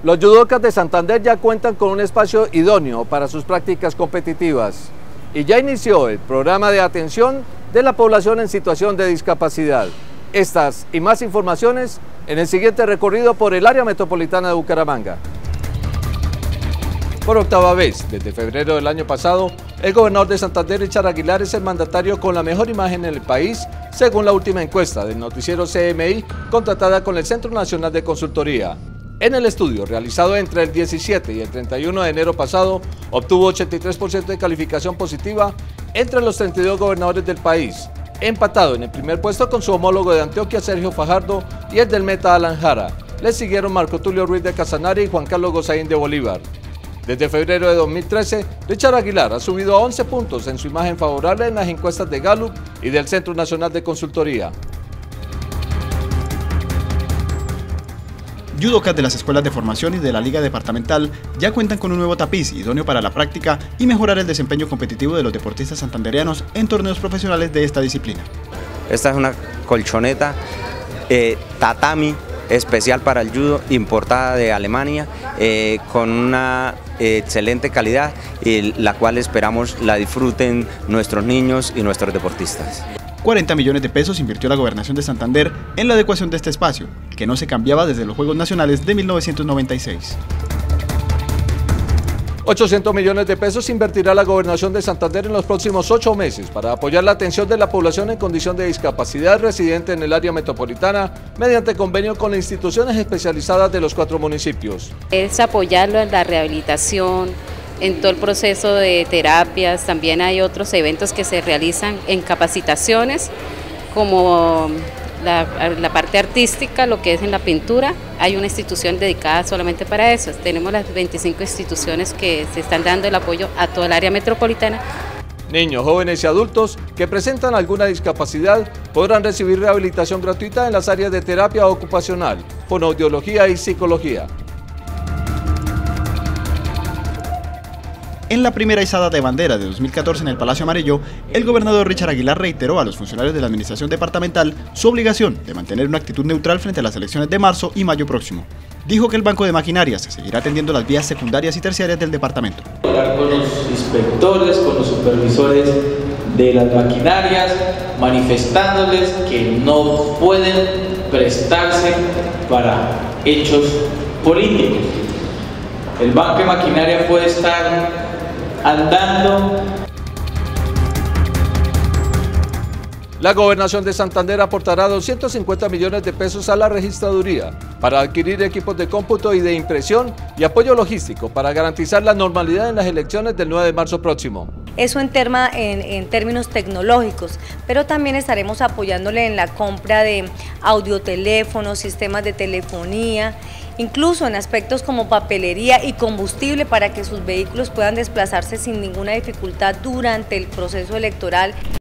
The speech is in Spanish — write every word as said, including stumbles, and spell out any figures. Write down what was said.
Los judocas de Santander ya cuentan con un espacio idóneo para sus prácticas competitivas y ya inició el programa de atención de la población en situación de discapacidad. Estas y más informaciones en el siguiente recorrido por el área metropolitana de Bucaramanga. Por octava vez, desde febrero del año pasado, el gobernador de Santander, Richard Aguilar, es el mandatario con la mejor imagen en el país, según la última encuesta del noticiero C M I, contratada con el Centro Nacional de Consultoría. En el estudio, realizado entre el diecisiete y el treinta y uno de enero pasado, obtuvo ochenta y tres por ciento de calificación positiva entre los treinta y dos gobernadores del país, empatado en el primer puesto con su homólogo de Antioquia, Sergio Fajardo, y el del Meta, Alan Jara. Le siguieron Marco Tulio Ruiz de Casanare y Juan Carlos Gozaín de Bolívar. Desde febrero de dos mil trece, Richard Aguilar ha subido a once puntos en su imagen favorable en las encuestas de Gallup y del Centro Nacional de Consultoría. Judocas de las escuelas de formación y de la Liga Departamental ya cuentan con un nuevo tapiz idóneo para la práctica y mejorar el desempeño competitivo de los deportistas santandereanos en torneos profesionales de esta disciplina. Esta es una colchoneta eh, tatami especial para el judo, importada de Alemania, eh, con una eh, excelente calidad, y la cual esperamos la disfruten nuestros niños y nuestros deportistas. cuarenta millones de pesos invirtió la Gobernación de Santander en la adecuación de este espacio, que no se cambiaba desde los Juegos Nacionales de mil novecientos noventa y seis. ochocientos millones de pesos invertirá la Gobernación de Santander en los próximos ocho meses para apoyar la atención de la población en condición de discapacidad residente en el área metropolitana mediante convenio con las instituciones especializadas de los cuatro municipios. Es apoyarlo en la rehabilitación, en todo el proceso de terapias. También hay otros eventos que se realizan en capacitaciones, como la, la parte artística, lo que es en la pintura. Hay una institución dedicada solamente para eso. Tenemos las veinticinco instituciones que se están dando el apoyo a toda el área metropolitana. Niños, jóvenes y adultos que presentan alguna discapacidad podrán recibir rehabilitación gratuita en las áreas de terapia ocupacional, fonoaudiología y psicología. En la primera izada de bandera de dos mil catorce en el Palacio Amarillo, el gobernador Richard Aguilar reiteró a los funcionarios de la administración departamental su obligación de mantener una actitud neutral frente a las elecciones de marzo y mayo próximo. Dijo que el banco de maquinarias seguirá atendiendo las vías secundarias y terciarias del departamento. Hablar con los inspectores, con los supervisores de las maquinarias, manifestándoles que no pueden prestarse para hechos políticos. El banco de maquinaria puede estar andando. La Gobernación de Santander aportará doscientos cincuenta millones de pesos a la registraduría para adquirir equipos de cómputo y de impresión y apoyo logístico para garantizar la normalidad en las elecciones del nueve de marzo próximo. Eso en, terma, en, en términos tecnológicos, pero también estaremos apoyándole en la compra de audioteléfonos, sistemas de telefonía, incluso en aspectos como papelería y combustible para que sus vehículos puedan desplazarse sin ninguna dificultad durante el proceso electoral.